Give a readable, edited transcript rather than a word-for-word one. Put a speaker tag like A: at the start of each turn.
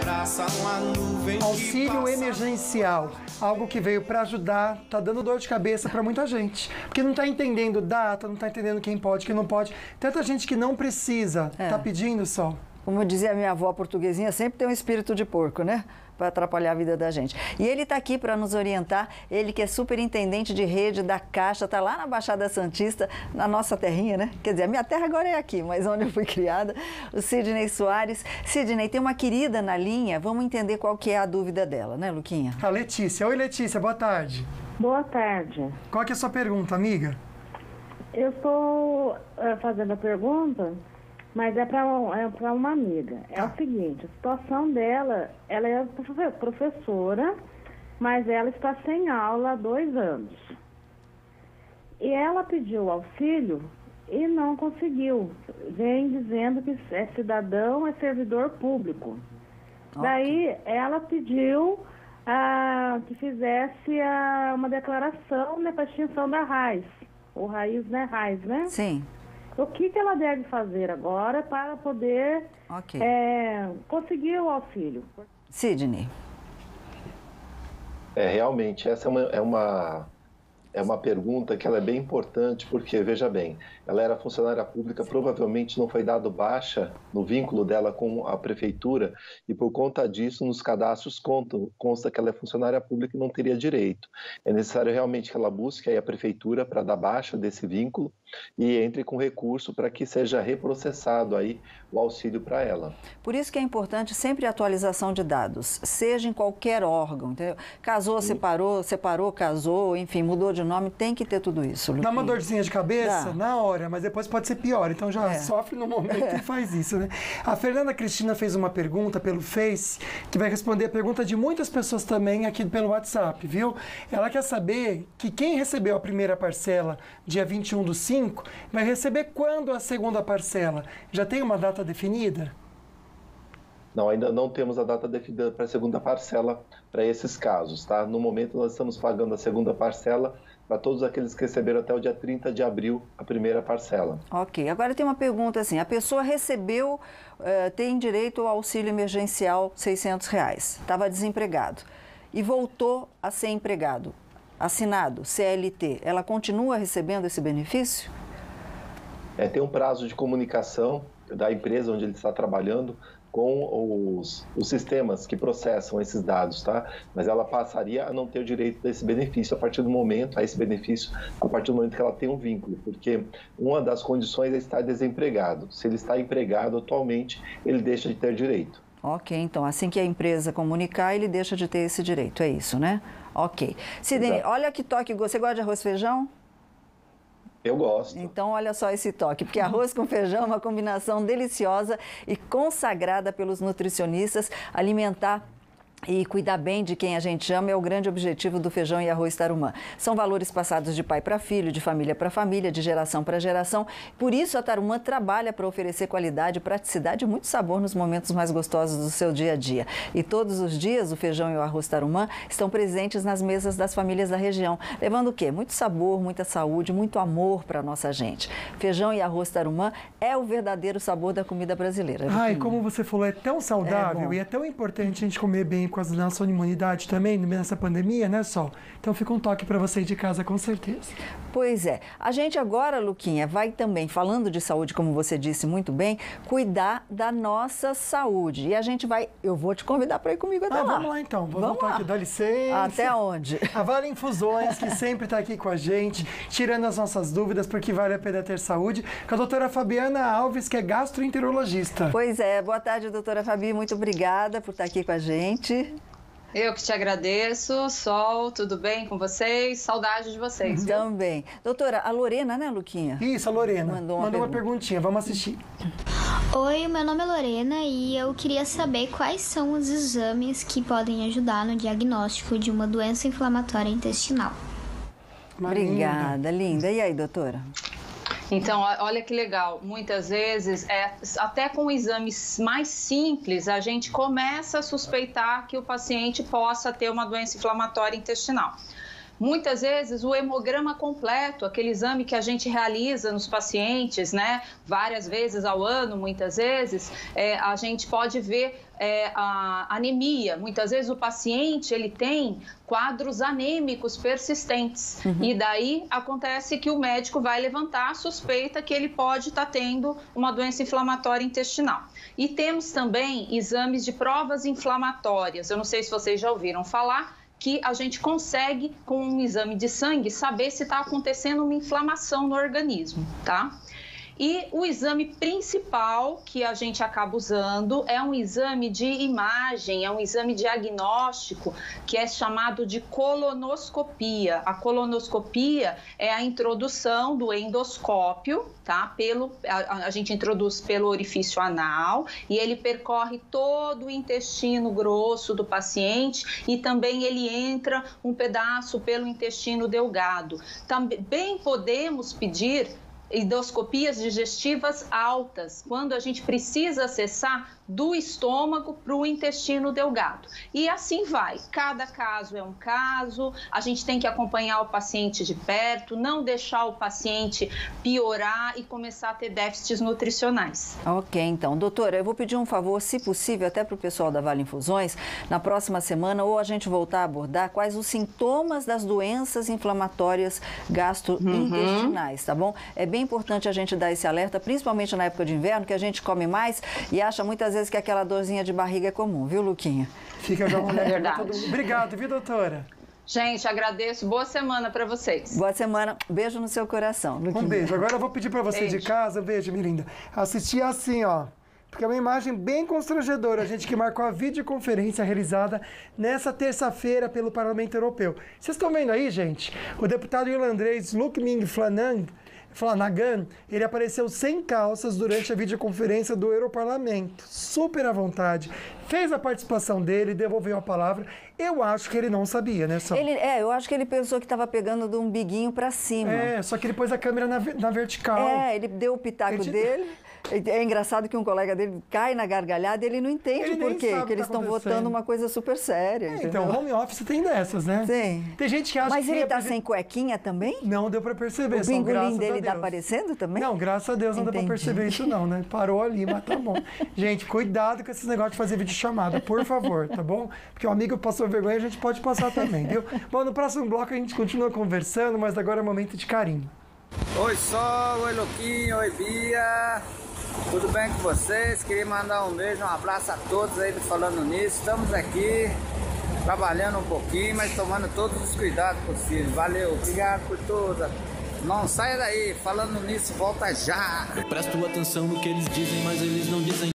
A: Auxílio emergencial, algo que veio para ajudar, tá dando dor de cabeça para muita gente, porque não tá entendendo data, não tá entendendo quem pode, quem não pode. Tanta gente que não precisa, tá pedindo só.
B: Como dizia a minha avó portuguesinha, sempre tem um espírito de porco, né? Para atrapalhar a vida da gente. E ele está aqui para nos orientar, ele que é superintendente de rede da Caixa, está lá na Baixada Santista, na nossa terrinha, né? Quer dizer, a minha terra agora é aqui, mas onde eu fui criada, o Sidney Soares. Sidney, tem uma querida na linha, vamos entender qual que é a dúvida dela, né, Luquinha?
A: A Letícia. Oi, Letícia, boa tarde.
C: Boa tarde.
A: Qual que é a sua pergunta, amiga?
C: Eu estou fazendo a pergunta, mas é para uma amiga. É o seguinte, a situação dela, ela é professora, mas ela está sem aula há 2 anos. E ela pediu auxílio e não conseguiu. Vem dizendo que é cidadão, é servidor público. Okay. Daí ela pediu que fizesse uma declaração, né, para extinção da raiz. O raiz, né? Raiz, né?
B: Sim.
C: O que ela deve fazer agora para poder conseguir o auxílio?
B: Sidney.
D: Realmente, essa é uma pergunta que ela é bem importante, porque, veja bem, ela era funcionária pública, provavelmente não foi dado baixa no vínculo dela com a prefeitura, e por conta disso, nos cadastros consta que ela é funcionária pública e não teria direito. É necessário realmente que ela busque aí a prefeitura para dar baixa desse vínculo e entre com recurso para que seja reprocessado aí o auxílio para ela.
B: Por isso que é importante sempre a atualização de dados, seja em qualquer órgão, entendeu? Casou, separou, casou, enfim, mudou de nome, tem que ter tudo isso.
A: Dá uma dorzinha de cabeça na hora, mas depois pode ser pior, então já sofre no momento e faz isso, né? A Fernanda Cristina fez uma pergunta pelo Face, que vai responder a pergunta de muitas pessoas também aqui pelo WhatsApp, viu? Ela quer saber que quem recebeu a primeira parcela dia 21/5 vai receber quando a segunda parcela? Já tem uma data definida?
D: Não, ainda não temos a data definida para a segunda parcela para esses casos, tá? No momento nós estamos pagando a segunda parcela para todos aqueles que receberam até o dia 30 de abril a primeira parcela.
B: Ok, agora tem uma pergunta assim, a pessoa recebeu, tem direito ao auxílio emergencial R$600, estava desempregado e voltou a ser empregado, assinado, CLT, ela continua recebendo esse benefício?
D: Tem um prazo de comunicação da empresa onde ele está trabalhando com os sistemas que processam esses dados, tá? Mas ela passaria a não ter o direito desse benefício a partir do momento que ela tem um vínculo, porque uma das condições é estar desempregado. Se ele está empregado atualmente, ele deixa de ter direito.
B: Ok, então assim que a empresa comunicar, ele deixa de ter esse direito, é isso, né? Ok. Sidney, olha que toque, você gosta de arroz e feijão?
D: Eu gosto.
B: Então, olha só esse toque, porque arroz com feijão é uma combinação deliciosa e consagrada pelos nutricionistas. Alimentar e cuidar bem de quem a gente ama é o grande objetivo do Feijão e Arroz Tarumã. São valores passados de pai para filho, de família para família, de geração para geração. Por isso, a Tarumã trabalha para oferecer qualidade, praticidade e muito sabor nos momentos mais gostosos do seu dia a dia. E todos os dias, o Feijão e o Arroz Tarumã estão presentes nas mesas das famílias da região, levando o quê? Muito sabor, muita saúde, muito amor para a nossa gente. Feijão e Arroz Tarumã é o verdadeiro sabor da comida brasileira.
A: Ai, como você falou, é tão saudável e é tão importante a gente comer bem por causa da nossa imunidade também, nessa pandemia, né, Sol? Então fica um toque para você ir de casa, com certeza.
B: Pois é. A gente agora, Luquinha, vai também, falando de saúde, como você disse muito bem, cuidar da nossa saúde. E a gente vai, eu vou te convidar para ir comigo até lá.
A: Vamos lá então, vamos voltar aqui, dá licença.
B: Até onde?
A: A Vale Infusões, que sempre está aqui com a gente, tirando as nossas dúvidas, porque vale a pena ter saúde, com a doutora Fabiana Alves, que é gastroenterologista.
B: Pois é, boa tarde, doutora Fabi, muito obrigada por estar aqui com a gente.
E: Eu que te agradeço. Sol, tudo bem com vocês? Saudade de vocês.
B: Também. Doutora, a Lorena, né, Luquinha?
A: Isso, a Lorena. Mandou uma perguntinha, vamos assistir.
F: Oi, meu nome é Lorena e eu queria saber quais são os exames que podem ajudar no diagnóstico de uma doença inflamatória intestinal.
B: Obrigada, linda. E aí, doutora?
E: Então, olha que legal, muitas vezes, até com exames mais simples, a gente começa a suspeitar que o paciente possa ter uma doença inflamatória intestinal. Muitas vezes o hemograma completo, aquele exame que a gente realiza nos pacientes, né, várias vezes ao ano, muitas vezes, a gente pode ver a anemia. Muitas vezes o paciente ele tem quadros anêmicos persistentes e daí acontece que o médico vai levantar a suspeita que ele pode estar tendo uma doença inflamatória intestinal. E temos também exames de provas inflamatórias. Eu não sei se vocês já ouviram falar que a gente consegue, com um exame de sangue, saber se está acontecendo uma inflamação no organismo, tá? E o exame principal que a gente acaba usando é um exame de imagem, é um exame diagnóstico que é chamado de colonoscopia. A colonoscopia é a introdução do endoscópio, tá? A gente introduz pelo orifício anal e ele percorre todo o intestino grosso do paciente e também ele entra um pedaço pelo intestino delgado. Também podemos pedir endoscopias digestivas altas, quando a gente precisa acessar do estômago para o intestino delgado. E assim vai. Cada caso é um caso, a gente tem que acompanhar o paciente de perto, não deixar o paciente piorar e começar a ter déficits nutricionais.
B: Ok, então. Doutora, eu vou pedir um favor, se possível, até para o pessoal da Vale Infusões, na próxima semana, ou a gente voltar a abordar quais os sintomas das doenças inflamatórias gastrointestinais, tá bom? É bem importante a gente dar esse alerta, principalmente na época de inverno, que a gente come mais e acha muitas vezes que aquela dorzinha de barriga é comum, viu, Luquinha?
A: Fica já uma olhada pra todo mundo. Obrigado, viu, doutora?
E: Gente, agradeço. Boa semana para vocês.
B: Boa semana. Beijo no seu coração, Luquinha.
A: Um beijo. Agora eu vou pedir para você de casa, beijo, minha linda, assistir assim, ó. Porque é uma imagem bem constrangedora, a gente que marcou a videoconferência realizada nessa terça-feira pelo Parlamento Europeu. Vocês estão vendo aí, gente? O deputado irlandês Luke Ming Flanagan, ele apareceu sem calças durante a videoconferência do Europarlamento, super à vontade, fez a participação dele, devolveu a palavra. Eu acho que ele não sabia, né, Sol?
B: Eu acho que ele pensou que estava pegando do umbiguinho para cima.
A: Só que ele pôs a câmera na vertical.
B: Ele deu o pitaco dele. É engraçado que um colega dele cai na gargalhada e ele não entende por quê, que eles estão votando uma coisa super séria.
A: Então, home office tem dessas, né?
B: Sim.
A: Tem gente que acha
B: Mas ele tá sem cuequinha também?
A: Não deu pra perceber.
B: O pingolim dele tá aparecendo também?
A: Não, graças a Deus não deu pra perceber isso não, né? Parou ali, mas tá bom. Gente, cuidado com esses negócios de fazer videochamada, por favor, tá bom? Porque o amigo passou vergonha, a gente pode passar também, viu? Bom, no próximo bloco a gente continua conversando, mas agora é momento de carinho.
G: Oi, Sol, oi, Luquinho, oi, Bia. Tudo bem com vocês? Queria mandar um beijo, um abraço a todos aí do Falando Nisso. Estamos aqui trabalhando um pouquinho, mas tomando todos os cuidados possíveis. Valeu, obrigado por tudo. Não saia daí, Falando Nisso volta já.
H: Eu presto atenção no que eles dizem, mas eles não dizem